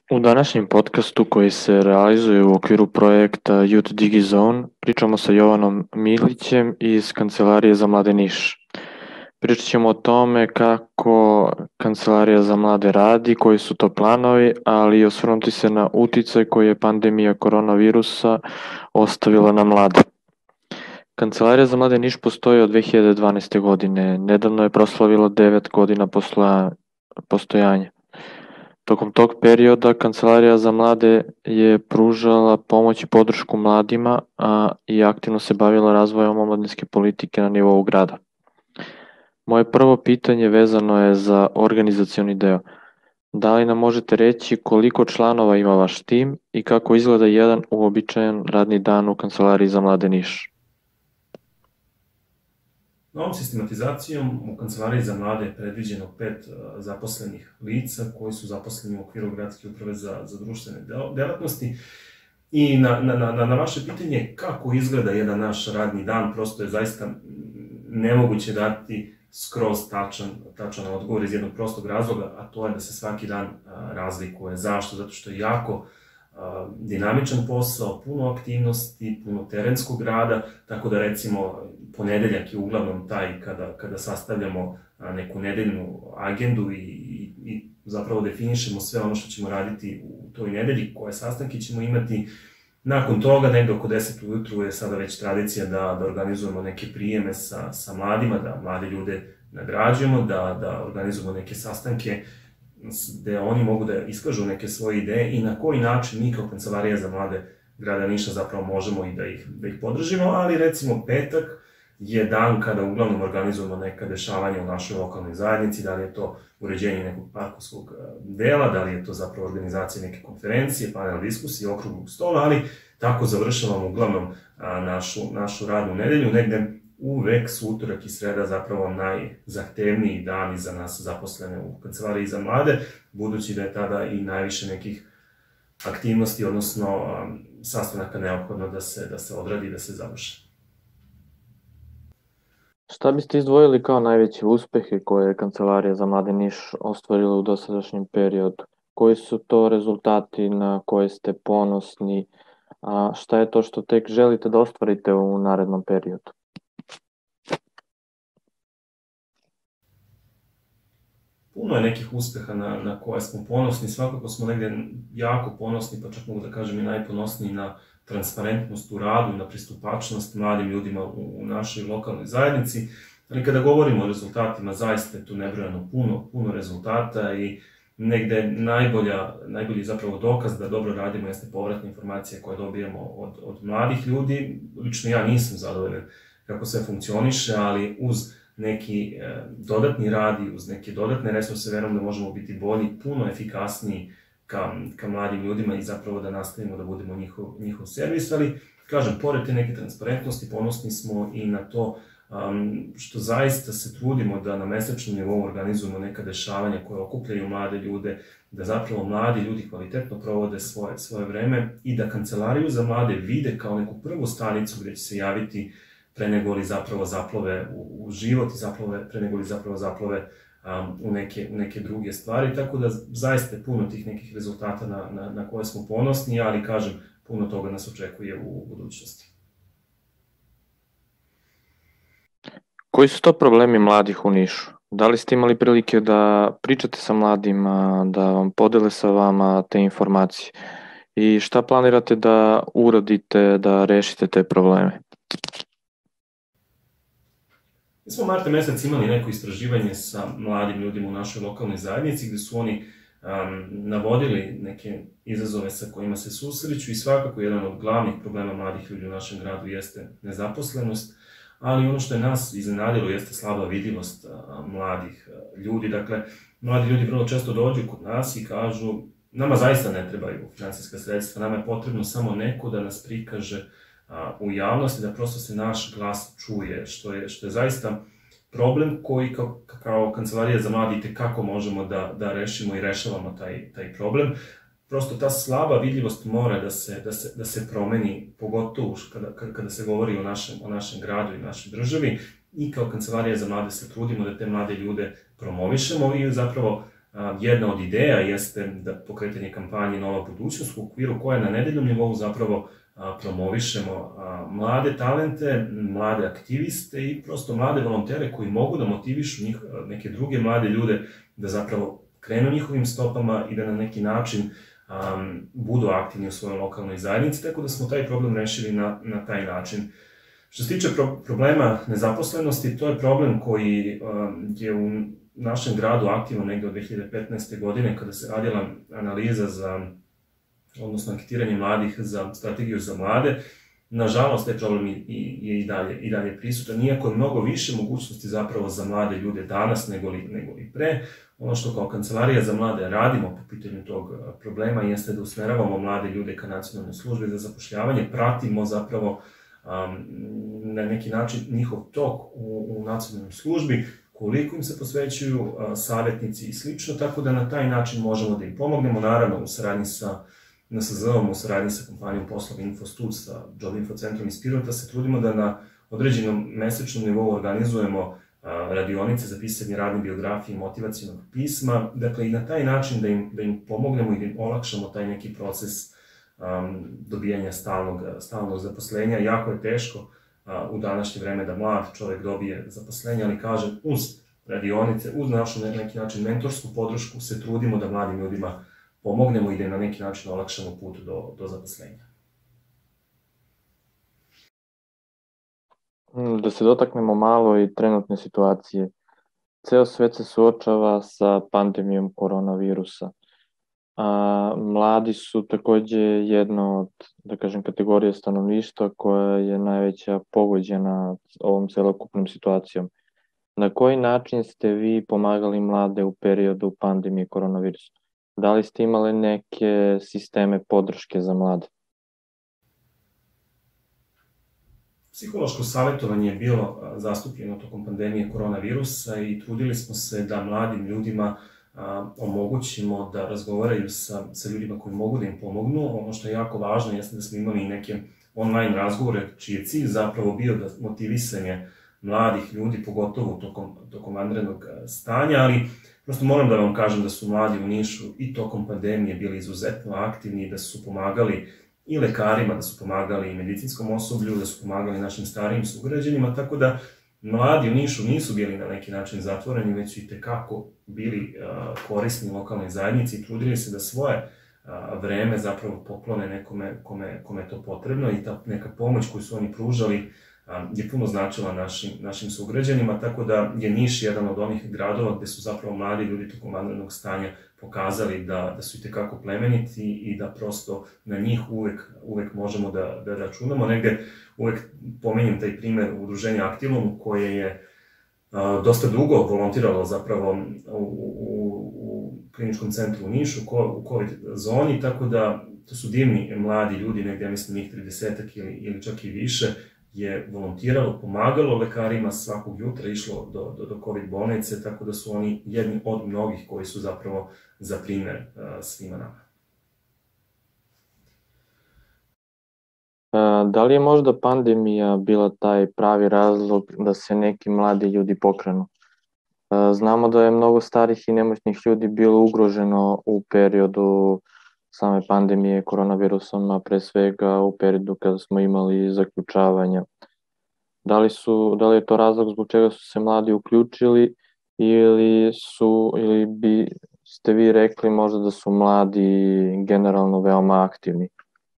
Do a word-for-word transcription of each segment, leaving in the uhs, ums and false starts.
U današnjem podcastu koji se realizuje u okviru projekta YouthDigiZone pričamo sa Jovanom Milićem iz Kancelarije za mlade Niš. Pričat ćemo o tome kako Kancelarija za mlade radi, koji su to planovi, ali i osvrnuti se na uticaj koji je pandemija koronavirusa ostavila na mlade. Kancelarija za mlade Niš postoji od dve hiljade dvanaeste. godine. Nedavno je proslavila devet godina postojanja. Tokom tog perioda Kancelarija za mlade je pružala pomoć i podršku mladima a, i aktivno se bavila razvojem omladinske politike na nivou grada. Moje prvo pitanje vezano je za organizacioni deo. Da li nam možete reći koliko članova ima vaš tim i kako izgleda jedan uobičajen radni dan u Kancelariji za mlade Niš? Novom sistematizacijom u Kancelariji za mlade je predviđeno pet zaposlenih lica koji su zaposleni u okviru Gradske uprave za, za društvene delatnosti. I na, na, na, na vaše pitanje kako izgleda jedan naš radni dan, prosto je zaista nemoguće dati skroz tačan, tačan odgovor iz jednog prostog razloga, a to je da se svaki dan razlikuje. Zašto? Zato što je jako dinamičan posao, puno aktivnosti, puno terenskog rada, tako da recimo ponedeljak je uglavnom taj kada, kada sastavljamo neku nedeljnu agendu i, i, i zapravo definišemo sve ono što ćemo raditi u toj nedelji, koje sastanke ćemo imati. Nakon toga, negde oko deset ujutru je sada već tradicija da, da organizujemo neke prijeme sa, sa mladima, da mlade ljude nagrađujemo, da, da organizujemo neke sastanke gde oni mogu da iskažu neke svoje ideje i na koji način mi kao Kancelarija za mlade grada Niša zapravo možemo i da ih, da ih podržimo, ali recimo petak je dan kada uglavnom organizujemo neka dešavanja u našoj lokalnoj zajednici, da li je to uređenje nekog parkovskog dela, da li je to zapravo organizacija neke konferencije, panel diskusije, okruglog stola, ali tako završavamo uglavnom našu, našu radnu nedelju, negde uvek su utorak i sreda zapravo najzahtevniji dani za nas zaposlene u Kancelariji za mlade, budući da je tada i najviše nekih aktivnosti, odnosno sastanaka neophodno da se, da se odradi i da se završi. Šta biste izdvojili kao najveće uspehe koje je Kancelarija za mlade Niš ostvarila u dosadašnjem periodu? Koji su to rezultati na koje ste ponosni? A šta je to što tek želite da ostvarite u narednom periodu? Puno je nekih uspeha na, na koje smo ponosni, svakako smo negde jako ponosni, pa čak mogu da kažem i najponosniji na transparentnost u radu i na pristupačnost mladim ljudima u, u našoj lokalnoj zajednici. Ali kada govorimo o rezultatima, zaista je tu nebrojano puno, puno rezultata i negde najbolja, najbolji zapravo dokaz da dobro radimo jeste povratna informacija koje dobijemo od, od mladih ljudi. Lično ja nisam zadovoljan kako sve funkcioniše, ali uz neki e, dodatni rad i uz neke dodatne resurse verujem da možemo biti bolji, puno efikasniji ka, ka mladim ljudima i zapravo da nastavimo da budemo njihov, njihov servis, ali kažem, pored te neke transparentnosti, ponosni smo i na to um, što zaista se trudimo da na mesečnom nivou organizujemo neka dešavanja koje okupljaju mlade ljude, da zapravo mladi ljudi kvalitetno provode svoje, svoje vreme i da Kancelariju za mlade vide kao neku prvu stanicu gde će se javiti pre nego li zapravo zaplove u, u život i zaplove, pre nego li zapravo zaplove um, u, neke, u neke druge stvari, tako da zaista je puno tih nekih rezultata na, na, na koje smo ponosni, ali kažem, puno toga nas očekuje u budućnosti. Koji su to problemi mladih u Nišu? Da li ste imali prilike da pričate sa mladima, da vam podele sa vama te informacije? I šta planirate da uradite, da rešite te probleme? Mi smo marta mesec imali neko istraživanje sa mladim ljudima u našoj lokalnoj zajednici gde su oni um, navodili neke izazove sa kojima se susreću i svakako jedan od glavnih problema mladih ljudi u našem gradu jeste nezaposlenost, ali ono što je nas iznenadilo jeste slaba vidljivost uh, mladih uh, ljudi. Dakle, mladi ljudi vrlo često dođu kod nas i kažu nama zaista ne trebaju finansijska sredstva, nama je potrebno samo neko da nas prikaže u javnosti, da prosto se naš glas čuje, što je, što je zaista problem koji kao, kao Kancelarija za mlade itekako možemo da, da rešimo i rešavamo taj, taj problem. Prosto ta slaba vidljivost mora da se, da se, da se promeni, pogotovo kada, kada se govori o našem, o našem gradu i našoj državi. I kao Kancelarija za mlade se trudimo da te mlade ljude promovišemo i zapravo Jedna od ideja jeste da pokretanje kampanje Nova budućnost, u okviru koje na nedeljnom nivou zapravo promovišemo mlade talente, mlade aktiviste i prosto mlade volontere koji mogu da motivišu neke druge mlade ljude da zapravo krenu njihovim stopama i da na neki način budu aktivni u svojoj lokalnoj zajednici, tako da smo taj problem rešili na taj način. Što se tiče problema nezaposlenosti, to je problem koji je u našem gradu aktivno negde od dve hiljade petnaeste. godine, kada se radila analiza za, odnosno anketiranje mladih za strategiju za mlade. Nažalost, taj problem je i dalje, i dalje prisutan, iako je mnogo više mogućnosti zapravo za mlade ljude danas nego li, nego li pre. Ono što kao Kancelarija za mlade radimo po pitanju tog problema jeste da usmeravamo mlade ljude ka nacionalnoj službi za zapošljavanje, pratimo zapravo um, na neki način njihov tok u, u nacionalnoj službi, koliko im se posvećuju uh, savjetnici i slično, tako da na taj način možemo da im pomognemo, naravno u saradnji sa N S Z-om, u saradnji sa kompanijom Poslovi Infostud, sa Job Info centrom iz Pirota, se trudimo da na određenom mesečnom nivou organizujemo radionice za pisanje radne biografije i motivacionog pisma, dakle i na taj način da im, da im pomognemo i da im olakšamo taj neki proces um, dobijanja stalnog, stalnog zaposlenja. Jako je teško uh, u današnje vreme da mlad čovjek dobije zaposlenje, ali kažem, uz radionice, uz našu na neki način mentorsku podršku se trudimo da mladim ljudima pomognemo i da im na neki način olakšamo put do, do zaposlenja. Da se dotaknemo malo i trenutne situacije. Ceo svet se suočava sa pandemijom koronavirusa. A, mladi su takođe jedna od, da kažem, kategorije stanovništva koja je najveća pogođena ovom celokupnom situacijom. Na koji način ste vi pomagali mlade u periodu pandemije koronavirusa? Da li ste imali neke sisteme podrške za mlade? Psihološko savjetovanje je bilo zastupljeno tokom pandemije koronavirusa i trudili smo se da mladim ljudima a, omogućimo da razgovaraju sa, sa ljudima koji mogu da im pomognu. Ono što je jako važno jeste da smo imali i neke online razgovore, čiji je cilj zapravo bio da motivisanje mladih ljudi, pogotovo tokom, tokom vanrednog stanja, ali prosto moram da vam kažem da su mladi u Nišu i tokom pandemije bili izuzetno aktivni, da su pomagali i lekarima, da su pomagali i medicinskom osoblju, da su pomagali našim starijim sugrađanima, tako da mladi u Nišu nisu bili na neki način zatvoreni, već su i tekako bili uh, korisni lokalnoj zajednici i trudili se da svoje uh, vreme zapravo poklone nekome kome, kome je to potrebno i ta neka pomoć koju su oni pružali um, je puno značila našim, našim sugrađanima, tako da je Niš jedan od onih gradova gde su zapravo mladi ljudi tokom vanrednog stanja pokazali da, da su i tekako plemeniti i da prosto na njih uvek, uvek možemo da, da računamo. Negde uvek pominjem taj primer udruženja Aktilum koje je a, dosta dugo volontiralo zapravo u, u, u kliničkom centru u Nišu, u COVID zoni, tako da to su divni mladi ljudi, negde ja mislim njih tridesetak ili, ili čak i više, je volontiralo, pomagalo lekarima svakog jutra, išlo do, do, do COVID bolnice, tako da su oni jedni od mnogih koji su zapravo za primer uh, svima nama. Da li je možda pandemija bila taj pravi razlog da se neki mladi ljudi pokrenu? Znamo da je mnogo starih i nemoćnih ljudi bilo ugroženo u periodu same pandemije koronavirusom, a pre svega u periodu kada smo imali zaključavanja. Da li, su, da li je to razlog zbog čega su se mladi uključili ili, su, ili bi ste vi rekli možda da su mladi generalno veoma aktivni?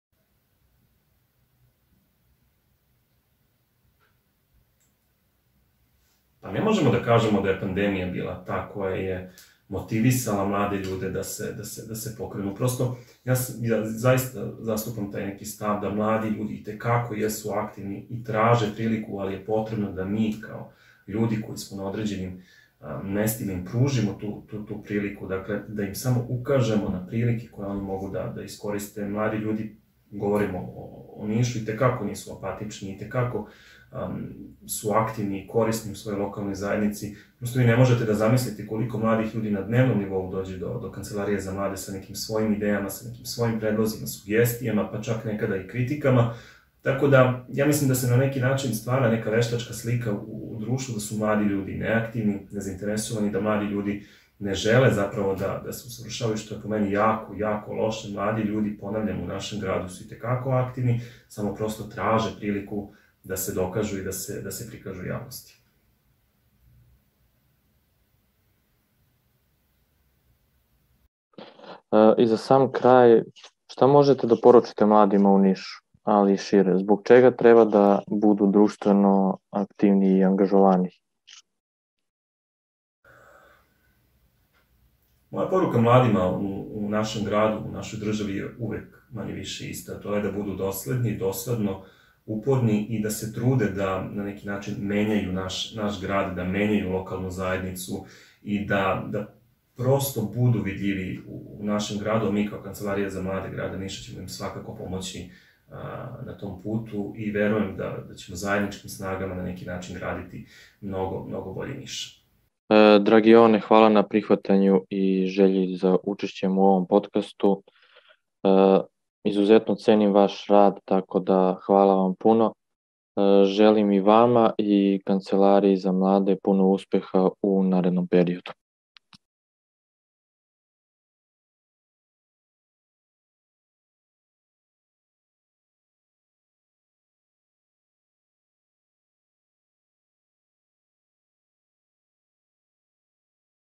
Pa ne možemo da kažemo da je pandemija bila ta koja je motivisala mlade ljude da se, da se, da se pokrenu. Prosto, ja, ja zaista zastupam taj neki stav da mladi ljudi itekako jesu aktivni i traže priliku, ali je potrebno da mi kao ljudi koji smo na određenim a, mestima im pružimo tu, tu, tu priliku, dakle da im samo ukažemo na prilike koje oni mogu da, da iskoriste. Mladi ljudi, govorimo o, o Nišu, itekako nisu apatični, itekako Um, su aktivni i korisni u svojoj lokalnoj zajednici. Prosto vi ne možete da zamislite koliko mladih ljudi na dnevnom nivou dođe do, do Kancelarije za mlade sa nekim svojim idejama, sa nekim svojim predlozima, sugestijama, pa čak nekada i kritikama. Tako da, ja mislim da se na neki način stvara neka veštačka slika u, u društvu da su mladi ljudi neaktivni, nezainteresovani, da mladi ljudi ne žele zapravo da, da se usavršavaju, što je po meni jako, jako loše. Mladi ljudi, ponavljam, u našem gradu su itekako aktivni, samo prosto traže priliku da se dokažu i da se, da se prikažu javnosti. I za sam kraj, šta možete da poručite mladima u Nišu, ali i šire? Zbog čega treba da budu društveno aktivni i angažovani? Moja poruka mladima u, u našem gradu, u našoj državi je uvek manje više ista. To je da budu dosledni, dosadno, uporni i da se trude da na neki način menjaju naš, naš grad, da menjaju lokalnu zajednicu i da, da prosto budu vidljivi u, u našem gradu. Mi kao Kancelarija za mlade grada Niša ćemo im svakako pomoći a, na tom putu i verujem da, da ćemo zajedničkim snagama na neki način graditi mnogo, mnogo bolji Niš. E, dragi Jovane, hvala na prihvatanju i želji za učešćem u ovom podcastu. E, izuzetno cenim vaš rad, tako da hvala vam puno. E, želim i vama i Kancelariji za mlade puno uspeha u narednom periodu.